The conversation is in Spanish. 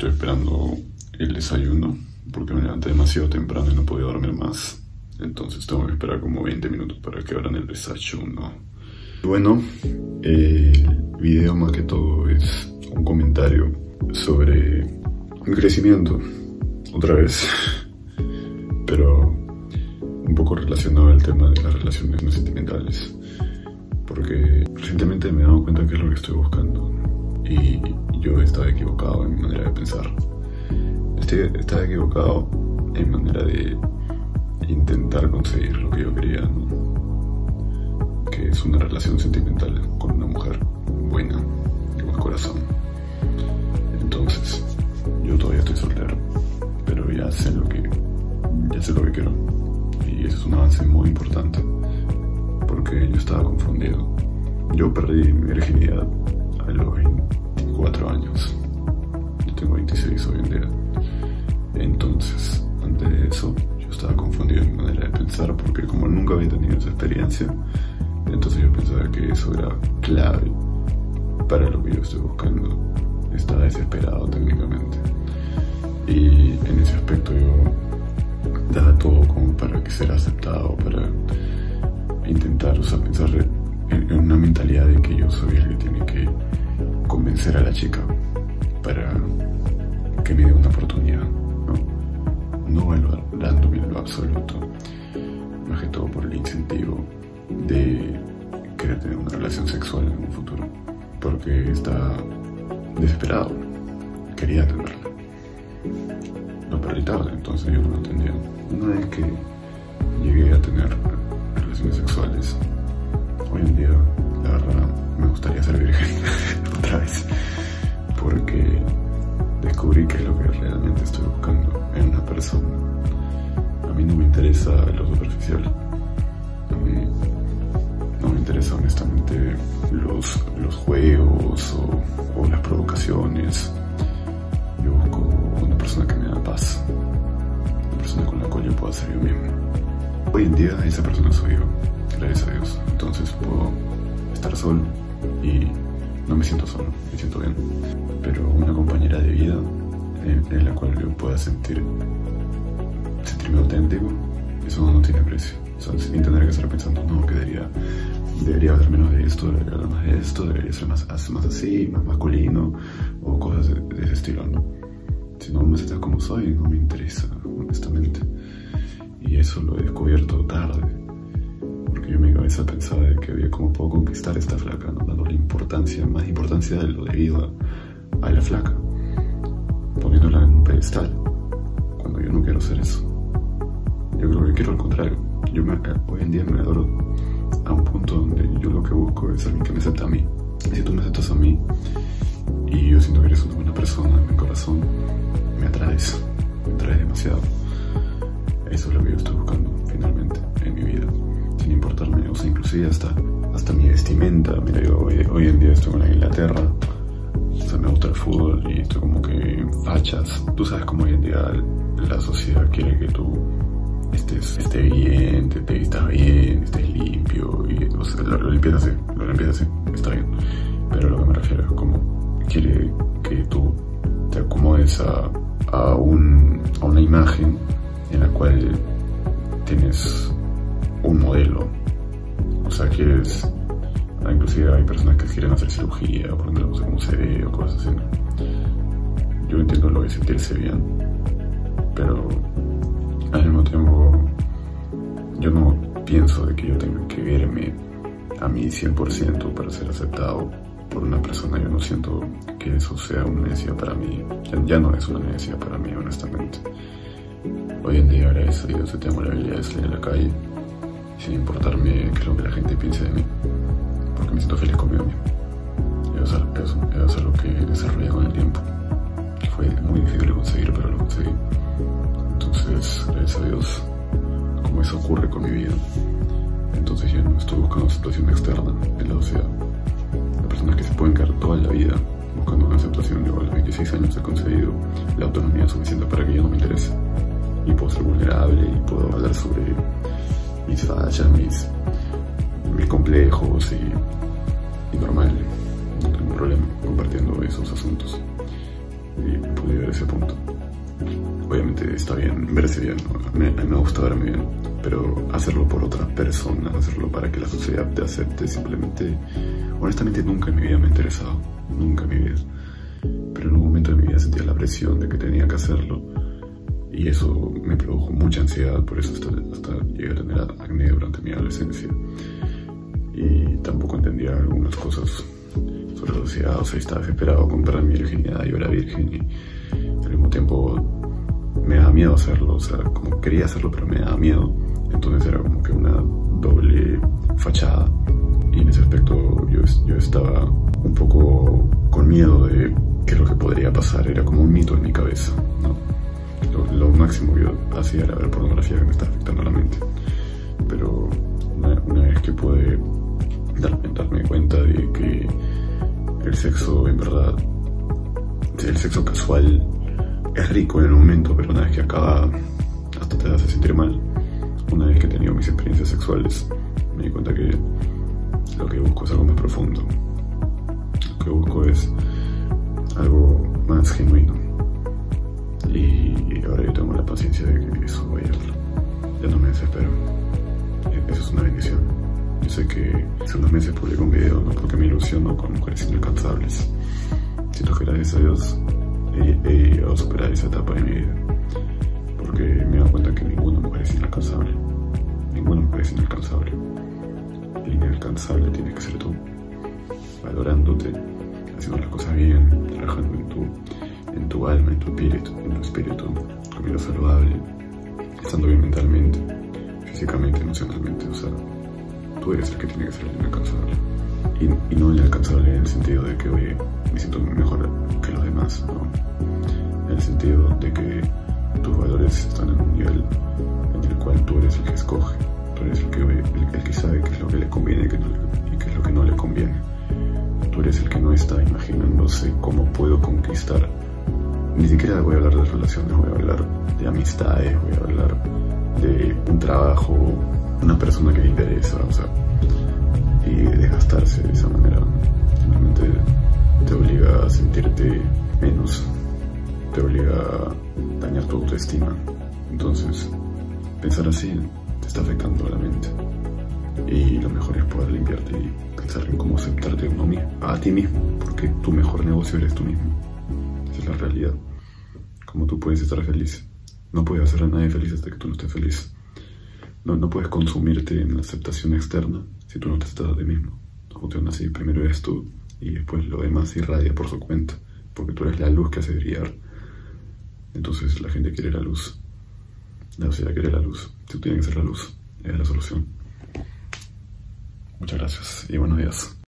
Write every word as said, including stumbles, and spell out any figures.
Estoy esperando el desayuno porque me levanté demasiado temprano y no podía dormir más. Entonces tengo que esperar como veinte minutos para que abran el desayuno. Bueno, el video más que todo es un comentario sobre mi crecimiento, otra vez, pero un poco relacionado al tema de las relaciones no sentimentales, porque recientemente me he dado cuenta que es lo que estoy buscando y yo estaba equivocado en mi manera de pensar. Estaba equivocado en manera de intentar conseguir lo que yo quería, ¿no? Que es una relación sentimental con una mujer buena, de buen corazón. Entonces, yo todavía estoy soltero, pero ya sé lo que, ya sé lo que quiero. Y eso es un avance muy importante, porque yo estaba confundido. Yo perdí mi virginidad a los veinticuatro años. Yo tengo veintiséis hoy en día. Entonces, antes de eso, yo estaba confundido en mi manera de pensar, porque como nunca había tenido esa experiencia, entonces yo pensaba que eso era clave para lo que yo estoy buscando. Estaba desesperado técnicamente. Y en ese aspecto yo daba todo como para que ser aceptado, para intentar, o sea, pensar en, en una mentalidad de que yo soy el que tiene que convencer a la chica para que me dé una oportunidad, ¿no? No valorándome en lo absoluto, más que todo por el incentivo de querer tener una relación sexual en un futuro, porque estaba desesperado, quería tenerla. Lo perdí tarde, entonces yo no lo entendía. Una vez que llegué a tener relaciones sexuales, hoy en día, la verdad, me gustaría ser virgen otra vez, porque descubrí que es lo que realmente estoy buscando en una persona. A mí no me interesa lo superficial. A mí no me interesa honestamente los, los juegos o, o las provocaciones. Yo busco una persona que me da paz, una persona con la cual yo pueda ser yo mismo. Hoy en día esa persona soy yo, gracias a Dios. Entonces puedo estar solo y no me siento solo, me siento bien. Pero una compañera de vida en, en la cual yo pueda sentir, sentirme auténtico, eso no tiene precio. O sea, sin tener que estar pensando, no, que debería, debería hablar menos de esto, debería hablar más de esto, debería ser más, más así, más masculino, o cosas de, de ese estilo, ¿no? Si no me aceptas como soy, no me interesa, honestamente. Y eso lo he descubierto tarde, porque yo en mi cabeza pensaba de que había cómo puedo conquistar a esta flaca, ¿no? Dándole importancia, más importancia de lo debido a, a la flaca, poniéndola en un pedestal, cuando yo no quiero hacer eso. Yo creo que quiero al contrario. Yo me, hoy en día me adoro a un punto donde yo lo que busco es alguien que me acepte a mí. Y si tú me aceptas a mí y yo siento que eres una buena persona, mi corazón, me atraes, me atraes demasiado. Eso es lo que yo estoy buscando finalmente en mi vida, sin importarme, o sea, inclusive hasta, hasta mi vestimenta. Mira, yo hoy, hoy en día estoy con la Inglaterra, o sea, me gusta el fútbol y estoy como que fachas. Tú sabes cómo hoy en día la sociedad quiere que tú estés, estés bien, te, te vistas bien, estés limpio, y, o sea, lo, lo limpias así, lo limpias así, está bien. Pero lo que me refiero es como quiere que tú te acomodes a, a, un, a una imagen en la cual tienes un modelo. O sea, quieres, inclusive hay personas que quieren hacer cirugía, porque no sé cómo se ve o cosas así, ¿no? Yo entiendo lo de sentirse bien, pero al mismo tiempo yo no pienso de que yo tenga que verme a mí cien por ciento para ser aceptado por una persona. Yo no siento que eso sea una necesidad para mí. Ya, ya no es una necesidad para mí, honestamente. Hoy en día, gracias a Dios, yo tengo la habilidad de salir a la calle sin importarme qué es lo que la gente piense de mí, porque me siento feliz conmigo mismo. Y eso, eso, eso es algo que desarrollé con el tiempo, que fue muy difícil de conseguir, pero lo conseguí. Entonces, gracias a Dios, como eso ocurre con mi vida, entonces ya no estoy buscando situación externa en la sociedad. Las personas que se pueden quedar toda la vida buscando una aceptación. Yo a los veintiséis años he conseguido la autonomía suficiente para que yo no me interese. Y puedo ser vulnerable y puedo hablar sobre mis fallas, mis, mis complejos y, y normal. No tengo problema compartiendo esos asuntos. y pude llegar a ese punto. Obviamente está bien verse bien, ¿no? a, mí, a mí me gusta verme bien, pero hacerlo por otras personas, hacerlo para que la sociedad te acepte, simplemente, honestamente nunca en mi vida me ha interesado, nunca en mi vida. Pero en un momento de mi vida sentía la presión de que tenía que hacerlo y eso me produjo mucha ansiedad, por eso hasta, hasta llegué a tener acné durante mi adolescencia. Y tampoco entendía algunas cosas sobre la sociedad, o sea, estaba desesperado con perder mi virginidad, yo era virgen y al mismo tiempo me daba miedo hacerlo, o sea, como quería hacerlo pero me daba miedo, entonces era como que una doble fachada y en ese aspecto yo, yo estaba un poco con miedo de qué es lo que podría pasar, era como un mito en mi cabeza, ¿no? Lo, lo máximo que yo hacía era ver pornografía que me estaba afectando la mente, pero una, una vez que pude darme, darme cuenta de que el sexo en verdad, el sexo casual es rico en el momento, pero una vez que acaba hasta te hace sentir mal. Una vez que he tenido mis experiencias sexuales me di cuenta que lo que busco es algo más profundo, lo que busco es algo más genuino y ahora yo tengo la paciencia de que eso vaya, ya no me desespero. Eso es una bendición. Yo sé que hace unos meses publiqué un video, no porque me ilusiono con mujeres inalcanzables, siento que gracias a Dios he, he llegado a superar esa etapa de mi vida, porque me he dado cuenta que ninguna mujer es inalcanzable, ninguna mujer es inalcanzable. El inalcanzable tienes que ser tú, valorándote, haciendo las cosas bien, trabajando en tu, en tu alma, en tu espíritu, en tu espíritu, comiendo saludable, estando bien mentalmente, físicamente, emocionalmente, o sea, tú eres el que tiene que ser el inalcanzable. Y, y no inalcanzable en el sentido de que, oye, me siento mejor que los demás, ¿no? En el sentido de que tus valores están en un nivel en el cual tú eres el que escoge, tú eres el que, oye, el, el que sabe qué es lo que le conviene y qué, no le, y qué es lo que no le conviene. Tú eres el que no está imaginándose cómo puedo conquistar. Ni siquiera voy a hablar de relaciones, voy a hablar de amistades, voy a hablar de un trabajo, una persona que le interesa, o sea, y desgastarse de esa manera realmente te obliga a sentirte menos, te obliga a dañar tu autoestima. Entonces, pensar así te está afectando a la mente y lo mejor es poder limpiarte y pensar en cómo aceptarte a uno mismo, a ti mismo, porque tu mejor negocio eres tú mismo. Esa es la realidad. Como tú puedes estar feliz, no puedes hacer a nadie feliz hasta que tú no estés feliz. No, no puedes consumirte en la aceptación externa si tú no te estás a ti mismo. No funciona así. Primero eres tú y después lo demás irradia por su cuenta, porque tú eres la luz que hace brillar. Entonces la gente quiere la luz, la sociedad quiere la luz. Tú tienes que ser la luz, es la solución. Muchas gracias y buenos días.